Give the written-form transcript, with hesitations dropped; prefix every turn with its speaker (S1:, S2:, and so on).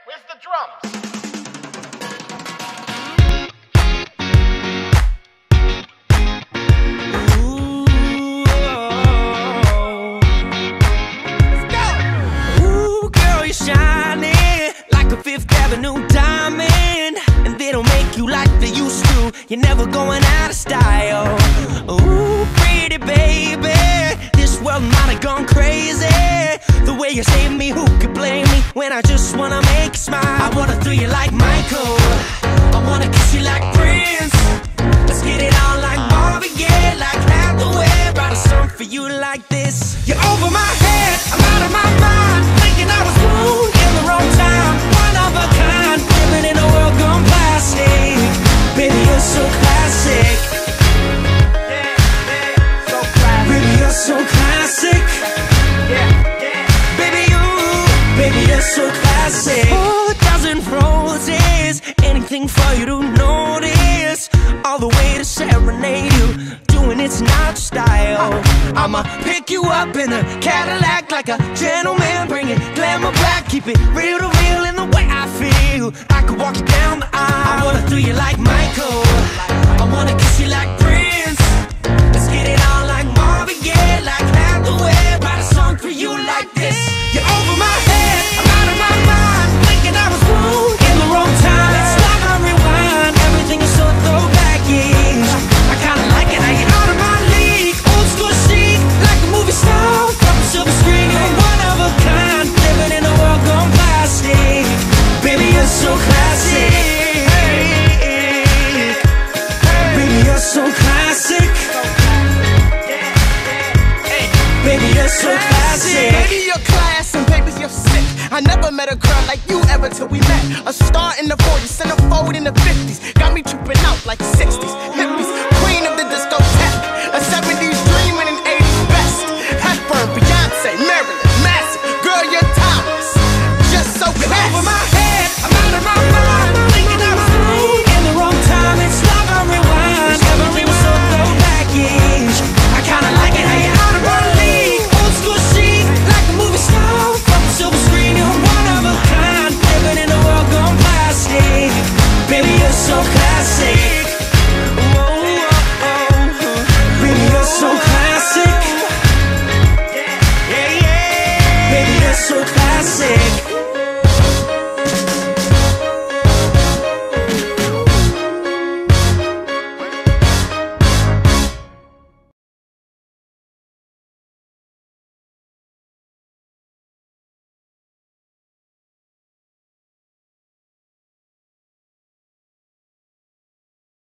S1: Where's the drums?
S2: Fifth Avenue diamond, and they don't make you like they used to. You're never going out of style. Ooh, pretty baby, this world might have gone crazy. The way you save me, who could blame me when I just wanna make you smile? I wanna throw you like Michael, I wanna kiss you like Prince. Let's get it on like Marvin Gaye, like Hathaway. Write a song for you like this. You're over my head, I'm out of my mind, thinking I was born in the wrong time. Of a kind, living in a world gone plastic. Baby, you're so classic. So classic. Baby, you're so classic. Baby, you're so classic. 4,000 roses, anything for you to notice. All the way to serenade you, doing it's not style. I'ma pick you up in a Cadillac like a gentleman, bring it glamour back, keep it real to real in the way I feel. I could walk you down the aisle. I wanna throw you like Michael, I wanna kiss you like Prince. Let's get it on like Marvin Gaye, like Hathaway. Write a song for you like this. You're over my head, I'm out of my mind, thinking I was born in the wrong time. Let's stop and rewind, everything is so throwback-ish. I kinda like it how you're out of my league, old school chic, like a movie star from a silver screen. You're one of a kind, living in a world gone plastic. Baby, you're so classic. Baby, you're so classic. Baby, you're so classic.
S3: Baby, you're class and baby, you're sick. I never met a girl like you ever till we met. A star in the 40s, centerfold in the 50s. Got me tripping out like 60s. Hippies, queen of the discotheque. A 70s dream and an 80s best. Hepburn, Beyonce, Marilyn, Massive. Girl, you're timeless. Just so classy.
S2: Over my head, I'm out of my mind, thinking I was born in the wrong time. It's love on rewind, every was so throwback-ish. I kinda like it how you're out of my league, old school chic, like a movie star from a silver screen. You're one of a kind, living in a world gone plastic. Baby, you're so classic. Baby, you're so classic. Baby, you're so classic.